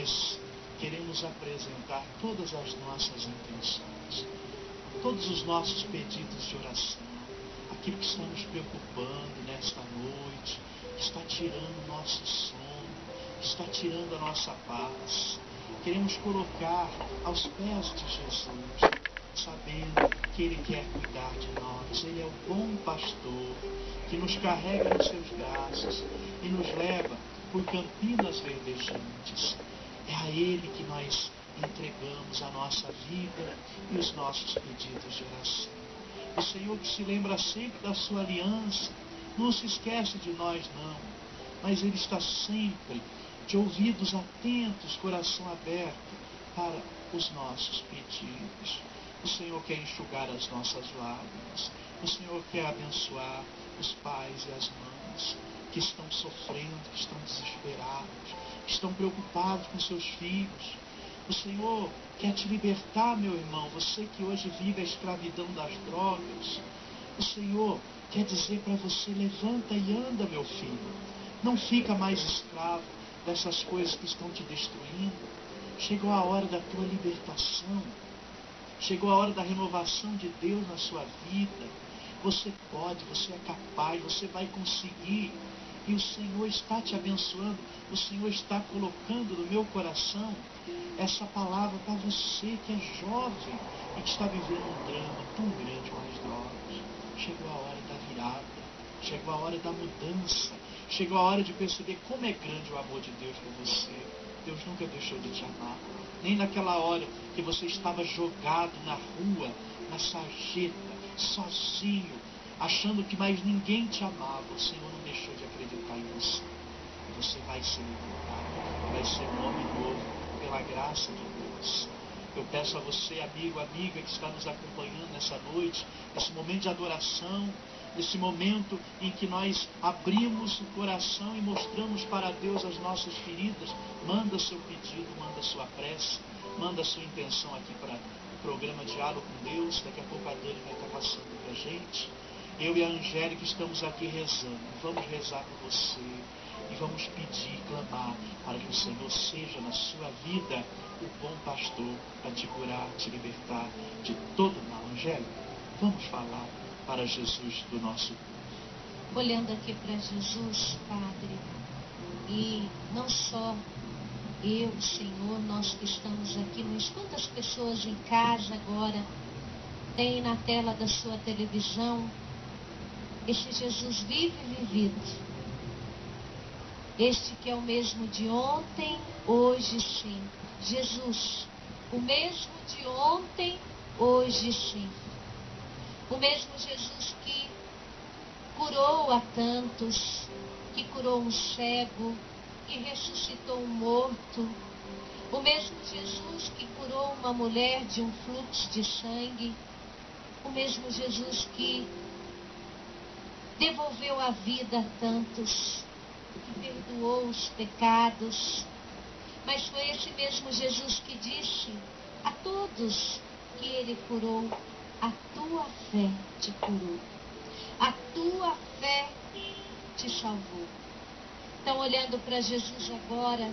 nós queremos apresentar todas as nossas intenções, todos os nossos pedidos de oração, aquilo que está nos preocupando nesta noite, que está tirando o nosso sono, que está tirando a nossa paz. Queremos colocar aos pés de Jesus, sabendo que Ele quer cuidar de nós. Ele é o bom pastor que nos carrega nos seus braços e nos leva por campinas verdejantes. É a Ele que nós entregamos a nossa vida e os nossos pedidos de oração. O Senhor que se lembra sempre da sua aliança, não se esquece de nós não, mas Ele está sempre de ouvidos atentos, coração aberto para os nossos pedidos. O Senhor quer enxugar as nossas lágrimas. O Senhor quer abençoar os pais e as mães que estão sofrendo, que estão desesperados, que estão preocupados com seus filhos. O Senhor quer te libertar, meu irmão, você que hoje vive a escravidão das drogas. O Senhor quer dizer para você: levanta e anda, meu filho. Não fica mais escravo dessas coisas que estão te destruindo. Chegou a hora da tua libertação. Chegou a hora da renovação de Deus na sua vida. Você pode, você é capaz, você vai conseguir. E o Senhor está te abençoando. O Senhor está colocando no meu coração essa palavra para você que é jovem e que está vivendo um drama tão grande com as drogas. Chegou a hora da virada. Chegou a hora da mudança. Chegou a hora de perceber como é grande o amor de Deus por você. Deus nunca deixou de te amar. Nem naquela hora que você estava jogado na rua, na sarjeta, sozinho, achando que mais ninguém te amava, o Senhor não deixou de acreditar em você. E você vai ser libertado, vai ser um homem novo, pela graça de Deus. Eu peço a você, amigo, amiga, que está nos acompanhando nessa noite, nesse momento de adoração, nesse momento em que nós abrimos o coração e mostramos para Deus as nossas feridas, manda seu pedido, manda sua prece, manda sua intenção aqui para o programa Diálogo com Deus. Daqui a pouco a Dani vai estar passando para a gente. Eu e a Angélica estamos aqui rezando. Vamos rezar por você e vamos pedir, clamar para que o Senhor seja na sua vida o bom pastor para te curar, te libertar de todo mal. Angélica, vamos falar para Jesus do nosso povo. Olhando aqui para Jesus, Padre, e não só eu, Senhor, nós que estamos aqui, mas quantas pessoas em casa agora têm na tela da sua televisão este Jesus vivo e vivido, este que é o mesmo de ontem, hoje e sempre. Jesus, o mesmo de ontem, hoje e sempre. O mesmo Jesus que curou a tantos, que curou um cego, que ressuscitou um morto. O mesmo Jesus que curou uma mulher de um fluxo de sangue. O mesmo Jesus que devolveu a vida a tantos, que perdoou os pecados. Mas foi esse mesmo Jesus que disse a todos que Ele curou: a tua fé te curou, a tua fé te salvou. Então, olhando para Jesus agora,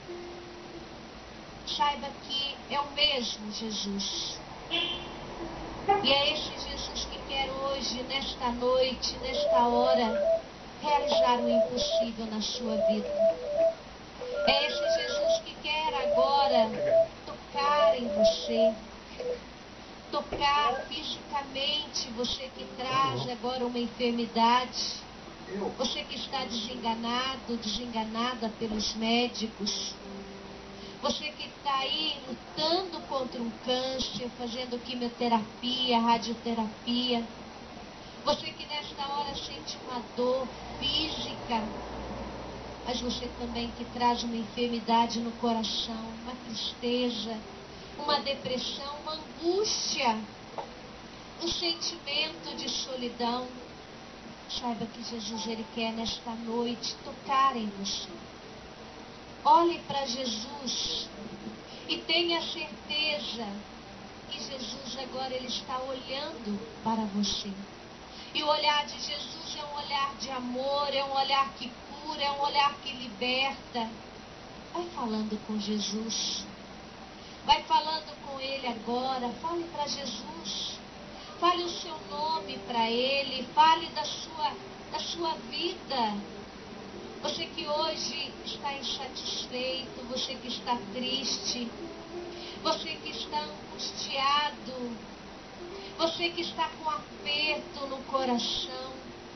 saiba que é o mesmo Jesus. E é este Jesus que quer hoje, nesta noite, nesta hora, realizar o impossível na sua vida. É este Jesus que quer agora tocar em você, tocar fisicamente você que traz agora uma enfermidade, você que está desenganado, desenganada pelos médicos, você que está aí lutando contra um câncer, fazendo quimioterapia, radioterapia, você que nesta hora sente uma dor física, mas você também que traz uma enfermidade no coração, uma tristeza, uma depressão, uma angústia, um sentimento de solidão. Saiba que Jesus, Ele quer nesta noite tocar em você. Olhe para Jesus e tenha certeza que Jesus agora Ele está olhando para você. E o olhar de Jesus é um olhar de amor, é um olhar que cura, é um olhar que liberta. Vai falando com Jesus. Vai falando com Ele agora. Fale para Jesus. Fale o seu nome para Ele. Fale da sua vida. Você que hoje está insatisfeito. Você que está triste. Você que está angustiado. Você que está com aperto no coração.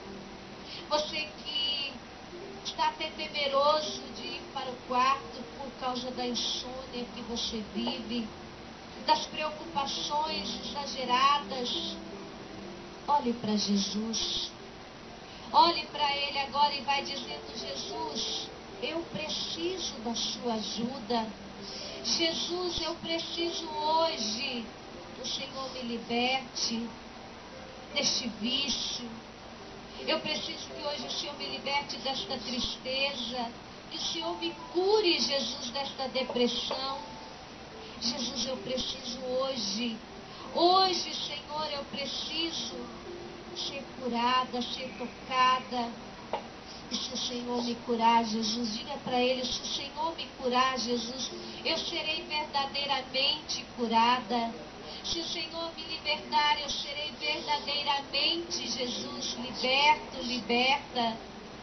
Você que está até temeroso de ir para o quarto por causa da insônia que você vive, das preocupações exageradas. Olhe para Jesus. Olhe para Ele agora e vai dizendo: Jesus, eu preciso da sua ajuda. Jesus, eu preciso hoje que o Senhor me liberte deste vício. Eu preciso que hoje o Senhor me liberte desta tristeza. Que o Senhor me cure, Jesus, desta depressão. Jesus, eu preciso hoje. Hoje, Senhor, eu preciso ser curada, ser tocada. E se o Senhor me curar, Jesus, diga para Ele: se o Senhor me curar, Jesus, eu serei verdadeiramente curada. Se o Senhor me libertar, eu serei verdadeiramente, Jesus, liberta.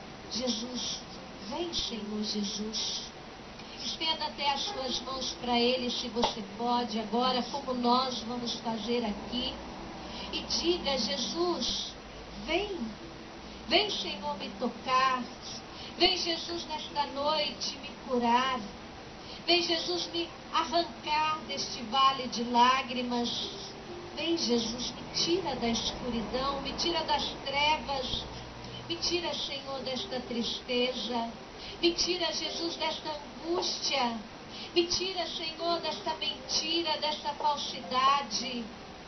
Jesus, vem, Senhor Jesus. Estenda até as suas mãos para Ele, se você pode, agora, como nós vamos fazer aqui. E diga: Jesus, vem, Senhor, me tocar. Vem, Jesus, nesta noite me curar. Vem, Jesus, me arrancar deste vale de lágrimas. Vem, Jesus, me tira da escuridão, me tira das trevas. Me tira, Senhor, desta tristeza. Me tira, Jesus, desta angústia. Me tira, Senhor, desta mentira, desta falsidade.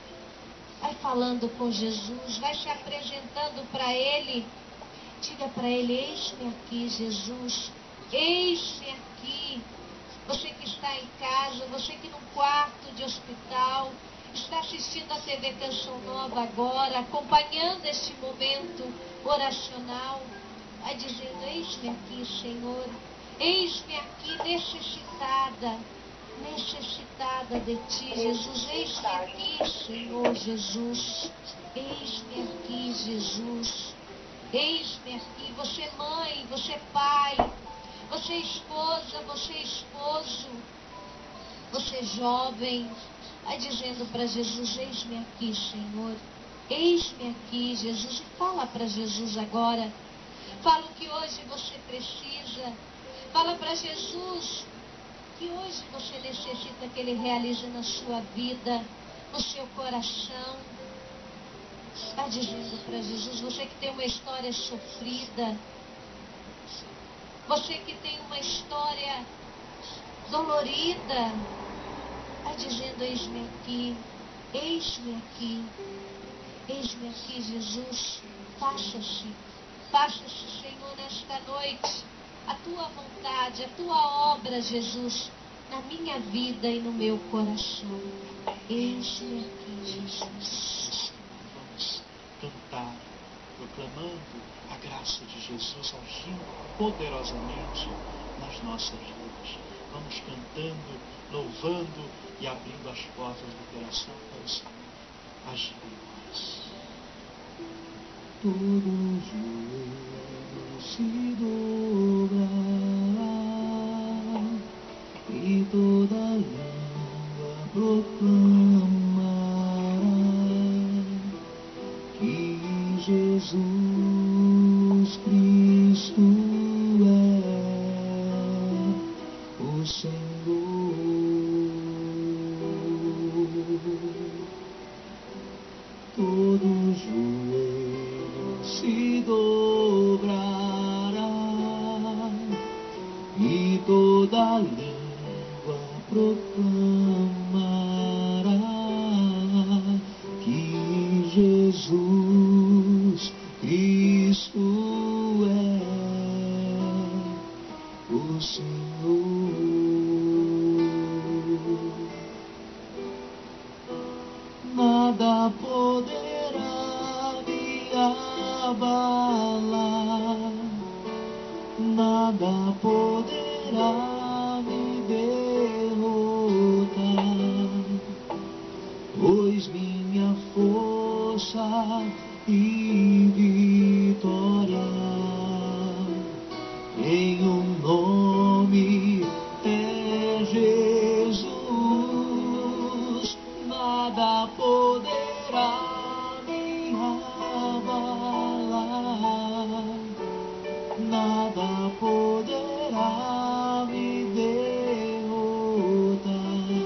Vai falando com Jesus, vai se apresentando para Ele. Diga para Ele: eis-me aqui, Jesus. Eis-me aqui. Você que está em casa, você que no quarto de hospital, está assistindo a TV Canção Nova agora, acompanhando este momento oracional, vai dizendo: eis-me aqui, Senhor. Eis-me aqui necessitada de Ti, Jesus. Eis-me aqui, Senhor Jesus. Eis-me aqui, Jesus. Eis-me aqui. Você mãe, você pai, você esposa, você esposo, você jovem, vai dizendo para Jesus: eis-me aqui, Senhor. Eis-me aqui, Jesus. E fala para Jesus agora. Fala o que hoje você precisa. Fala para Jesus que hoje você necessita que Ele realize na sua vida, no seu coração. Vai dizendo para Jesus: você que tem uma história sofrida, você que tem uma história dolorida, vai dizendo: eis-me aqui, eis-me aqui, eis-me aqui, Jesus. Faça-se, Senhor, nesta noite, a Tua vontade, a Tua obra, Jesus, na minha vida e no meu coração. Eis-me aqui, Jesus. Vamos cantar, proclamando a graça de Jesus agindo poderosamente nas nossas vidas. Vamos cantando, louvando e abrindo as portas do coração para o Senhor agir em nós. Todo joelho se dobrará e toda língua proclamará que Jesus Cristo é o Senhor. Todo joelho se dobrará e toda língua proclamará que Jesus Cristo é o Senhor. Nada poderá me abalar, nada poderá e vitória. Em um nome é Jesus, nada poderá me abalar, nada poderá me derrotar,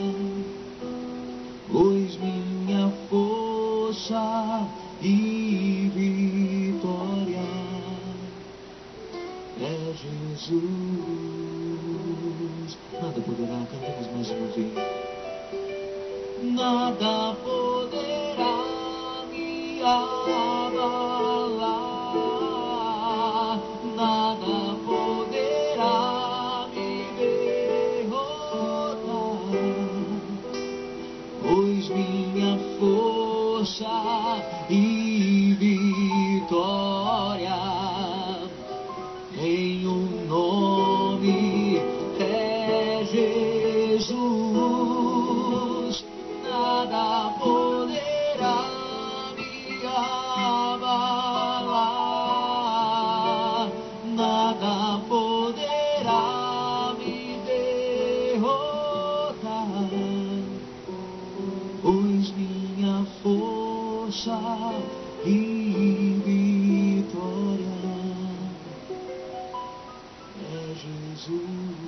pois minha força e vitória é Jesus. Nada poderá, cantamos mais uma vez. Nada poderá me abalar, nada poderá me derrotar, pois minha força e vitória em um nome é Jesus, nada poderá me abalar, nada poderá me derrotar, pois minha força e vitória é Jesus.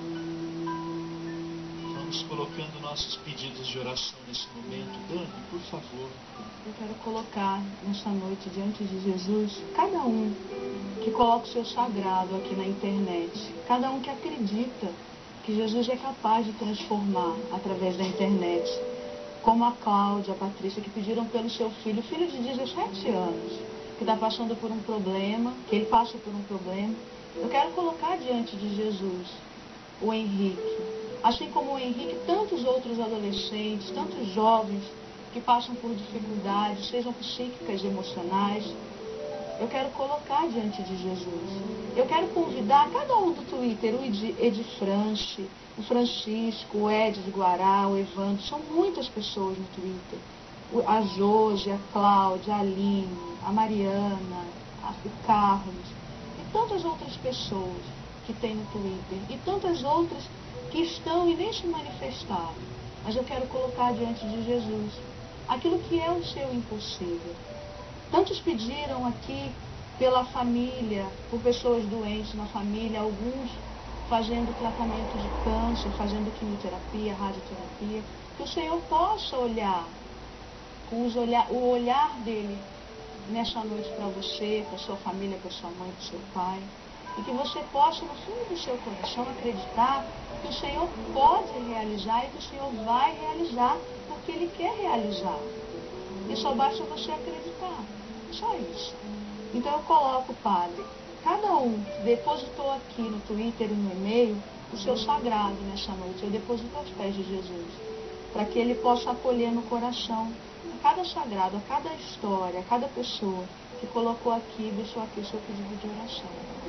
Vamos colocando nossos pedidos de oração nesse momento. Dani, por favor. Eu quero colocar nesta noite diante de Jesus cada um que coloca o seu sagrado aqui na internet, cada um que acredita que Jesus é capaz de transformar através da internet, como a Cláudia, a Patrícia, que pediram pelo seu filho de 17 anos, que está passando por um problema, que ele passa por um problema. Eu quero colocar diante de Jesus o Henrique, assim como o Henrique, tantos outros adolescentes, tantos jovens que passam por dificuldades, sejam psíquicas, emocionais. Eu quero colocar diante de Jesus. Eu quero convidar cada um do Twitter, o Edi France, o Francisco, o Ed de Guará, o Evandro, são muitas pessoas no Twitter. A Josi, a Cláudia, a Aline, a Mariana, o Carlos, e tantas outras pessoas que tem no Twitter, e tantas outras que estão e nem se manifestaram. Mas eu quero colocar diante de Jesus aquilo que é o seu impossível. Tantos pediram aqui pela família, por pessoas doentes na família, alguns fazendo tratamento de câncer, fazendo quimioterapia, radioterapia, que o Senhor possa olhar, o olhar dele nessa noite para você, para sua família, para sua mãe, para seu pai, e que você possa, no fundo do seu coração, acreditar que o Senhor pode realizar e que o Senhor vai realizar, porque Ele quer realizar. E só basta você acreditar. Só isso. Então eu coloco, Padre, cada um depositou aqui no Twitter e no e-mail o seu sagrado nessa noite. Eu deposito aos pés de Jesus, para que Ele possa acolher no coração a cada sagrado, a cada história, a cada pessoa que colocou aqui, deixou aqui o seu pedido de oração.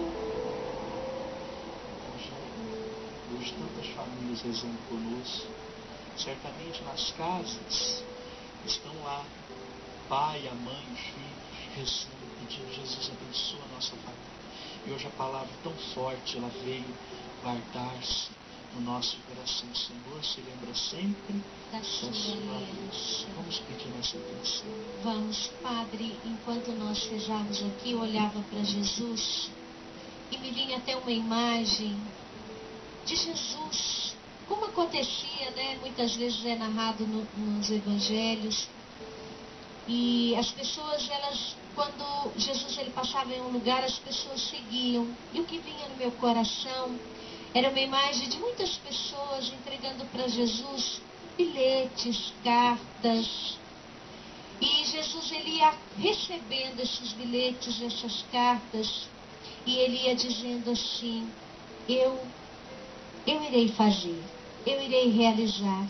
Hoje tantas famílias rezando conosco, certamente nas casas estão lá o pai, a mãe, os filhos, rezando, pedindo: Jesus abençoa a nossa família. E hoje a palavra tão forte, ela veio guardar-se no nosso coração. O Senhor se lembra sempre da sua luz. Vamos pedir nessa intenção. Vamos, Padre, enquanto nós rezávamos aqui, eu olhava para Jesus e me vinha até uma imagem de Jesus, como acontecia, né? Muitas vezes é narrado nos evangelhos, e as pessoas, elas, quando Jesus ele passava em um lugar, as pessoas seguiam, e o que vinha no meu coração era uma imagem de muitas pessoas entregando para Jesus bilhetes, cartas, e Jesus ele ia recebendo esses bilhetes, essas cartas, e ele ia dizendo assim: eu irei fazer, eu irei realizar.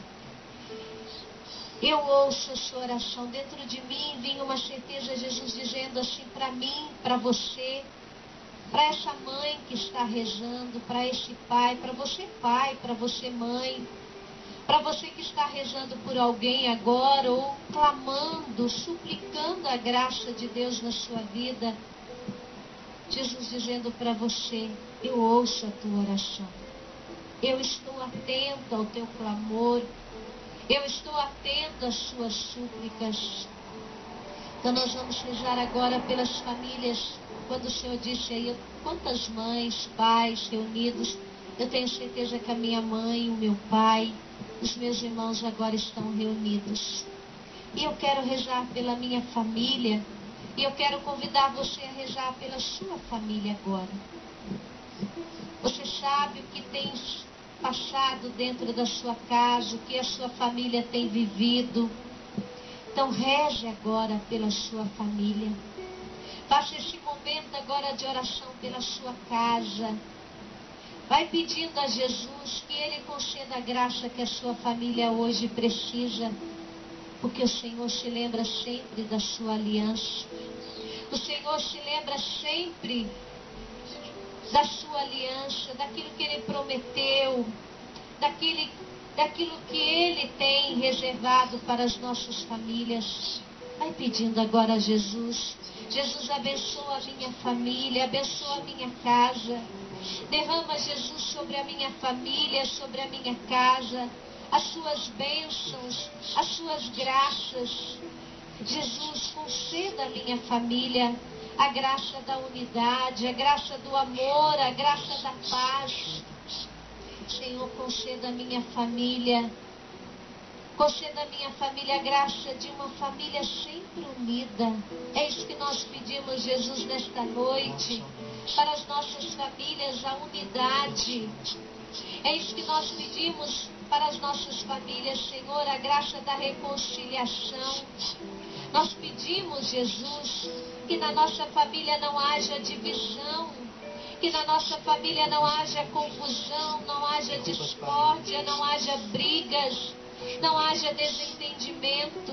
Eu ouço a sua oração, dentro de mim vinha uma certeza, Jesus dizendo assim para mim, para você, para essa mãe que está rezando, para esse pai, para você mãe, Para você que está rezando por alguém agora, ou clamando, suplicando a graça de Deus na sua vida, Jesus dizendo para você: eu ouço a tua oração, eu estou atento ao teu clamor, eu estou atento às suas súplicas. Então nós vamos rezar agora pelas famílias. Quando o Senhor disse aí, quantas mães, pais reunidos, eu tenho certeza que a minha mãe, o meu pai, os meus irmãos agora estão reunidos. E eu quero rezar pela minha família. E eu quero convidar você a rezar pela sua família agora. Você sabe o que tem passado dentro da sua casa, o que a sua família tem vivido. Então reze agora pela sua família. Faça esse momento agora de oração pela sua casa. Vai pedindo a Jesus que Ele conceda a graça que a sua família hoje precisa. Porque o Senhor se lembra sempre da sua aliança. O Senhor se lembra sempre da sua aliança, daquilo que Ele prometeu, daquilo que Ele tem reservado para as nossas famílias. Vai pedindo agora a Jesus. Jesus, abençoa a minha família, abençoa a minha casa. Derrama, Jesus, sobre a minha família, sobre a minha casa, as suas bênçãos, as suas graças. Jesus, conceda à minha família a graça da unidade, a graça do amor, a graça da paz. Senhor, conceda à minha família a graça de uma família sempre unida. É isso que nós pedimos, Jesus, nesta noite. Para as nossas famílias, a unidade. É isso que nós pedimos para as nossas famílias, Senhor, a graça da reconciliação. Nós pedimos, Jesus, que na nossa família não haja divisão, que na nossa família não haja confusão, não haja discórdia, não haja brigas, não haja desentendimento.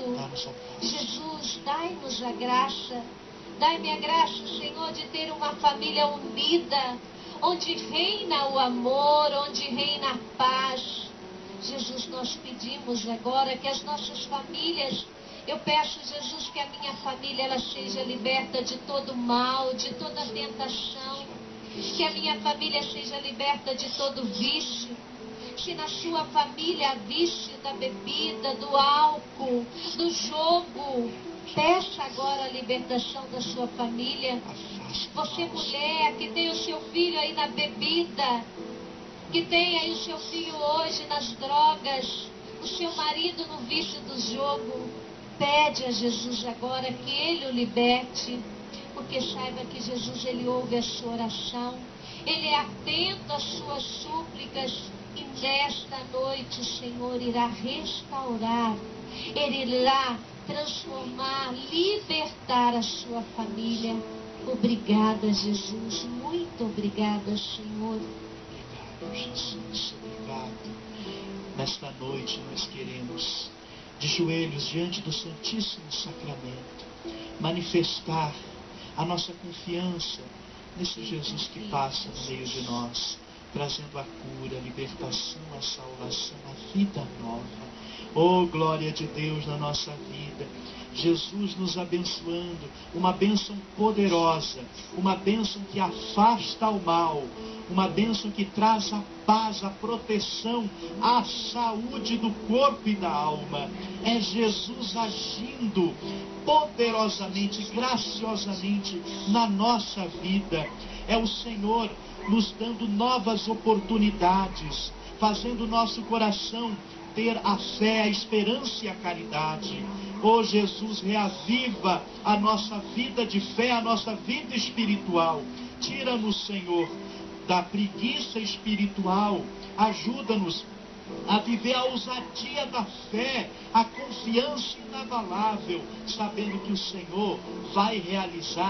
Jesus, dai-nos a graça. Dai-me a graça, Senhor, de ter uma família unida, onde reina o amor, onde reina a paz. Jesus, nós pedimos agora que as nossas famílias, eu peço, Jesus, que a minha família ela seja liberta de todo mal, de toda tentação, que a minha família seja liberta de todo vício. Se na sua família há vício da bebida, do álcool, do jogo, peça agora a libertação da sua família. Você, mulher, que tem o seu filho aí na bebida, que tem aí o seu filho hoje nas drogas, o seu marido no vício do jogo, pede a Jesus agora que Ele o liberte, porque saiba que Jesus, Ele ouve a sua oração, Ele é atento às suas súplicas, e nesta noite o Senhor irá restaurar, Ele irá transformar, libertar a sua família. Obrigada, Jesus, muito obrigada, Senhor. Obrigado, Jesus, obrigado. Nesta noite nós queremos, de joelhos diante do Santíssimo Sacramento, manifestar a nossa confiança nesse Jesus que passa no meio de nós, trazendo a cura, a libertação, a salvação, a vida nova. Oh, glória de Deus na nossa vida. Jesus nos abençoando, uma bênção poderosa, uma bênção que afasta o mal, uma bênção que traz a paz, a proteção, a saúde do corpo e da alma. É Jesus agindo poderosamente, graciosamente na nossa vida. É o Senhor nos dando novas oportunidades, fazendo o nosso coração ter a fé, a esperança e a caridade. Oh, Jesus, reaviva a nossa vida de fé, a nossa vida espiritual. Tira-nos, Senhor, da preguiça espiritual. Ajuda-nos a viver a ousadia da fé, a confiança inabalável, sabendo que o Senhor vai realizar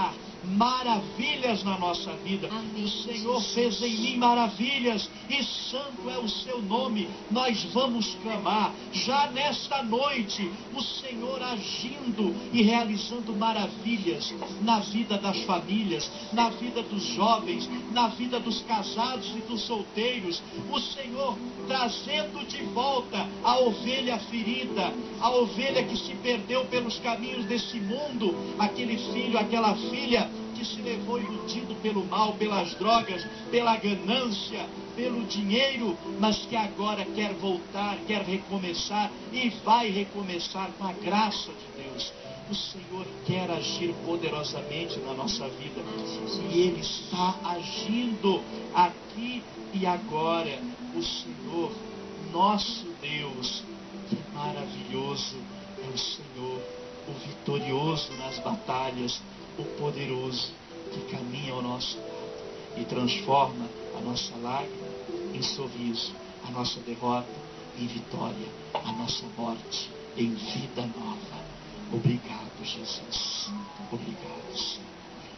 maravilhas na nossa vida. Amém, O Senhor Jesus. fez em mim maravilhas e santo é o seu nome. Nós vamos clamar já nesta noite, o Senhor agindo e realizando maravilhas na vida das famílias, na vida dos jovens, na vida dos casados e dos solteiros. O Senhor trazendo de volta a ovelha ferida, a ovelha que se perdeu pelos caminhos desse mundo, aquele filho, aquela filha que se levou iludido pelo mal, pelas drogas, pela ganância, pelo dinheiro, mas que agora quer voltar, quer recomeçar e vai recomeçar com a graça de Deus. O Senhor quer agir poderosamente na nossa vida e Ele está agindo aqui e agora. O Senhor, nosso Deus, que maravilhoso é o Senhor, o vitorioso nas batalhas, o poderoso que caminha ao nosso lado e transforma a nossa lágrima em sorriso, a nossa derrota em vitória, a nossa morte em vida nova. Obrigado, Jesus. Obrigado, Senhor.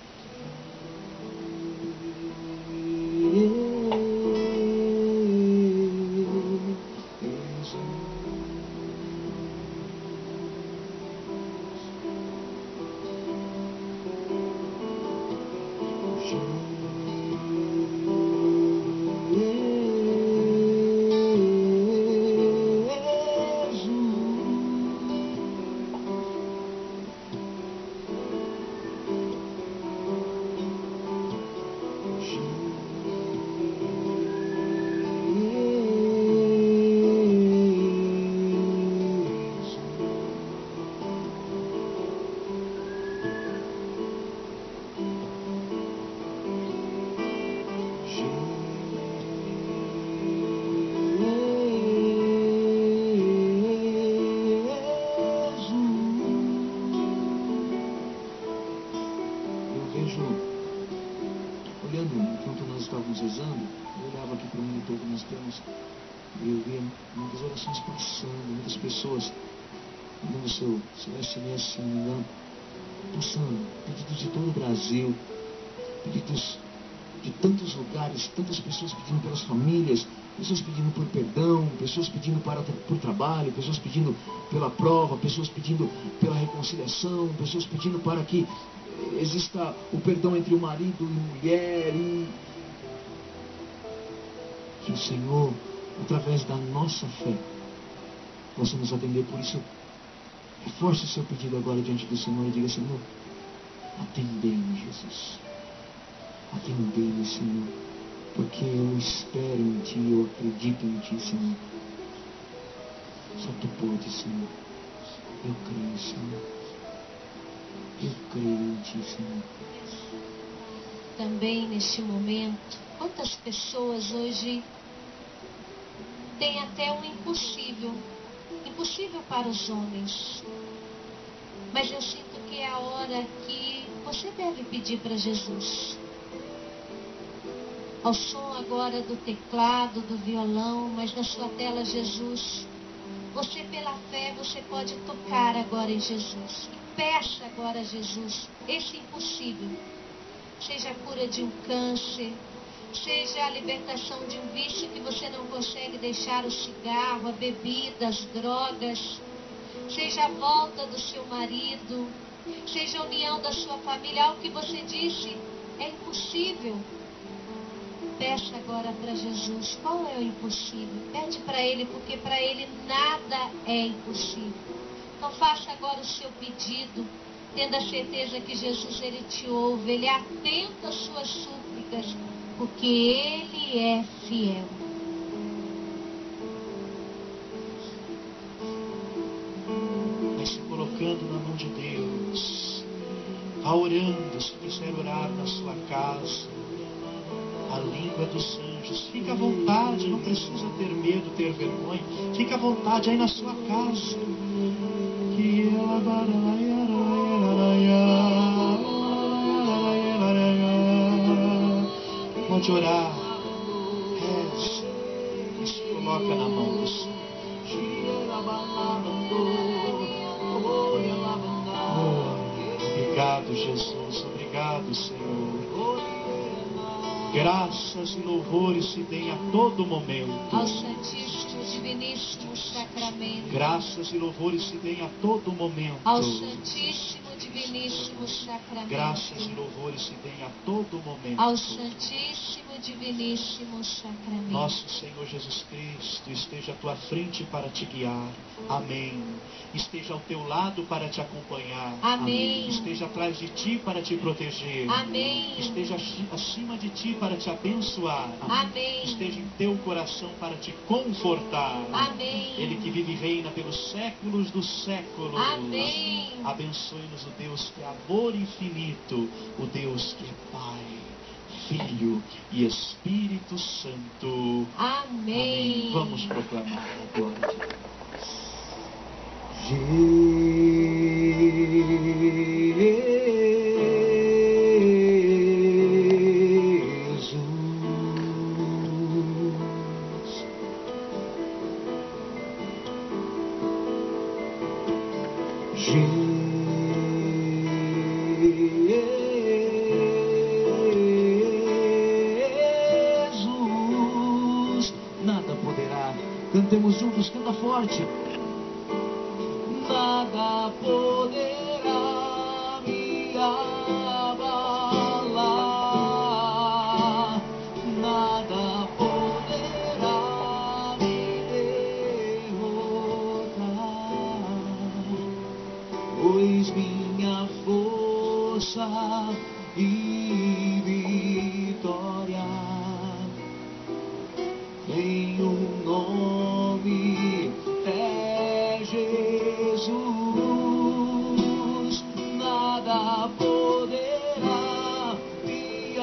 SMS, se não me engano, passando pedidos de todo o Brasil, pedidos de tantos lugares, tantas pessoas pedindo pelas famílias, pessoas pedindo por perdão, pessoas pedindo por trabalho, pessoas pedindo pela prova, pessoas pedindo pela reconciliação, pessoas pedindo para que exista o perdão entre o marido e mulher, e que o Senhor, através da nossa fé, possa nos atender. Por isso, reforce o seu pedido agora diante do Senhor e diga: Senhor, atendei-me, Jesus. Atendei-me, Senhor, porque eu espero em Ti, eu acredito em Ti, Senhor. Só Tu podes, Senhor. Eu creio, Senhor. Eu creio em Ti, Senhor. Também neste momento, quantas pessoas hoje têm até um impossível para os homens. Mas eu sinto que é a hora que você deve pedir para Jesus. Ao som agora do teclado, do violão, mas na sua tela, Jesus. Você, pela fé, você pode tocar agora em Jesus. E peça agora a Jesus esse impossível. Seja a cura de um câncer, seja a libertação de um vício que você não consegue deixar, o cigarro, a bebida, as drogas, seja a volta do seu marido, seja a união da sua família, algo que você disse é impossível. Peça agora para Jesus qual é o impossível. Pede para Ele, porque para Ele nada é impossível. Então faça agora o seu pedido, tendo a certeza que Jesus, Ele te ouve, Ele atenta às suas súplicas, porque Ele é fiel. Vai se colocando na mão de Deus. Vá orando, se quiser orar na sua casa. A língua dos anjos. Fica à vontade, não precisa ter medo, ter vergonha. Fica à vontade aí na sua casa. Pode orar. Reze e se coloca na mão do Senhor. Oh, obrigado, Jesus. Obrigado. obrigado, Senhor. Graças e louvores se deem a todo momento. Ao Santíssimo Diviníssimo Sacramento. Graças e louvores se deem a todo momento. Ao Santíssimo Diviníssimo Sacramento. Graças e louvores se deem a todo momento. Ao Santíssimo Diviníssimo Sacramento. Nosso Senhor Jesus Cristo esteja à tua frente para te guiar. Amém. Esteja ao teu lado para te acompanhar. Amém. Esteja atrás de ti para te proteger. Amém. Esteja acima de ti para te abençoar. Amém. Esteja em teu coração para te confortar. Amém. Ele que vive e reina pelos séculos dos séculos. Amém. Abençoe-nos o Deus que é amor infinito, o Deus que é Pai, Filho e Espírito Santo. Amém. Vamos proclamar a glória de Deus. Jesus, nada poderá. Cantemos juntos, canta forte. Nada poderá me abalar, nada poderá me derrotar, pois minha força e vitória tem um nome, é Jesus. Nada poderá me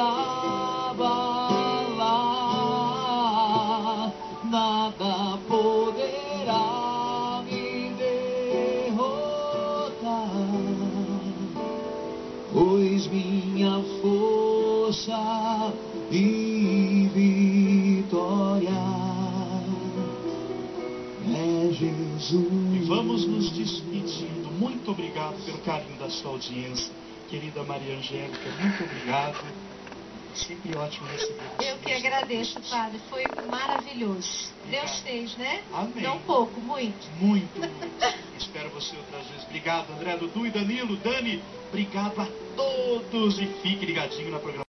abalar, nada poderá me derrotar, pois minha força e vitória é Jesus. E vamos nos despedindo. Muito obrigado pelo carinho da sua audiência. Querida Maria Angélica, muito obrigado. Sempre ótimo receber você. Eu que agradeço, Padre. Foi maravilhoso. Obrigado. Deus fez, né? Amém. Não pouco, muito. Muito, muito. Espero você outras vezes. Obrigado, André, Dudu e Danilo. Dani, obrigado a todos. E fique ligadinho na programação.